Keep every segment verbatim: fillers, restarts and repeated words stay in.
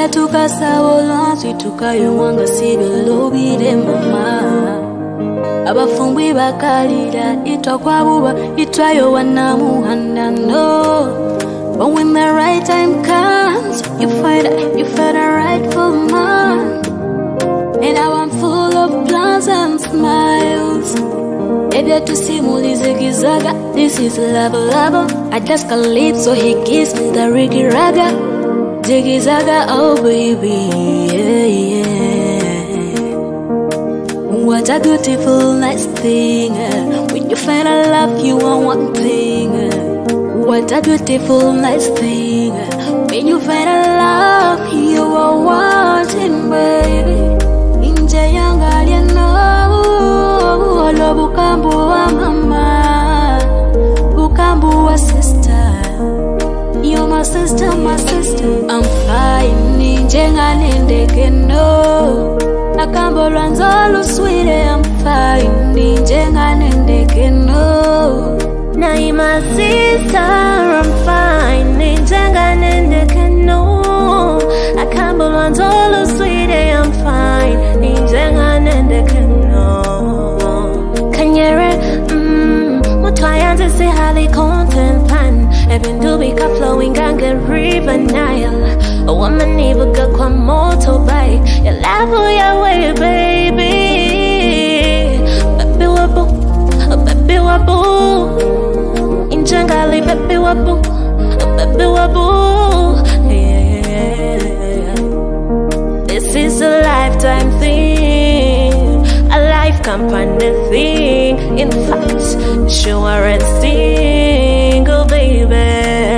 Tulia tukasawola tutukayowanga sibelobire mama Abafungwi bakalira itwakwabuba itwayo wanamuhanda no But when the right time comes you find you find a rightful man And now I'm full of plans and smiles Ebya tusimulize gizaga This is love love I just got lit so he gives me the reggae raga Jiggy zaga, oh baby, yeah, yeah. What a beautiful, nice thing. When you find a love, you want one thing. What a beautiful, nice thing. When you find a love, you are wanting, baby. Inje yanga liano, olo bukambu wa mama, bukambu wa sister. You're my sister, my sister. I'm fine, ninjenga nendeke no. Nakambo ranzolo sweet, I'm fine, ninjenga nendeke no. Now you're my sister, I'm fine, ninjenga nendeke no. Nakambo ranzolo sweet, I'm fine, ninjenga nendeke no. Kanyere, mmm, mutwayanze si hali content plan. Even do we got flowing and get river Nile. A woman never got kwa motorbike. You love who you way, baby. Baby wabu, baby wabu. In Jangali, baby wabu, baby wabu. Yeah. This is a lifetime thing, a life company thing. In fact, you aren't single, baby.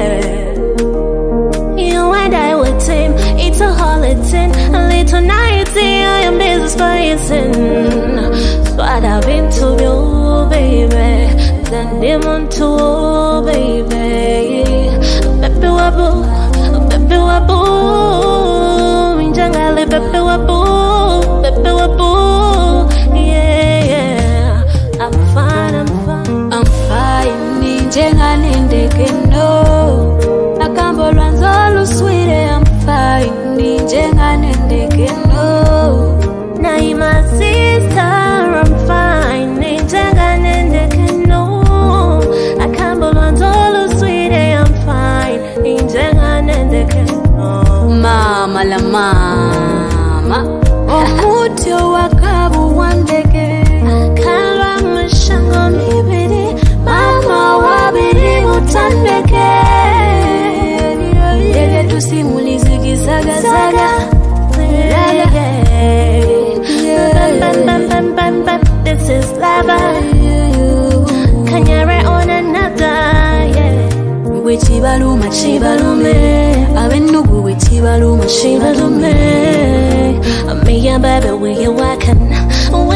You and I were team, it's a holiday. A little nighty, I am busy spicing. So I'd have been to you, baby. Then demon to you, baby. Baby wabu, baby wabu. In Jangali, baby wabu, baby wabu. Yeah, yeah. I'm fine, I'm fine, I'm fine. Ninjenga nendeke no. Nakambo ranzolo sweet, I'm fine. Ninjenga nendeke no. Now you're my sister, I'm fine. Ninjenga nendeke no. Nakambo ranzolo sweet, I'm fine. Ninjenga nendeke no. Mama la mama. Omutyo wakabu wandeke. Kalwa mshango mibiri. Mama wabiri utandeke. Dege tusimulize gizaga zaga. Bam bam bam bam bam. This is lava. Kanyere on another. Yeah. We chibaluma chibalume. Abenugu we chibaluma chibalume. Me and baby we you walking.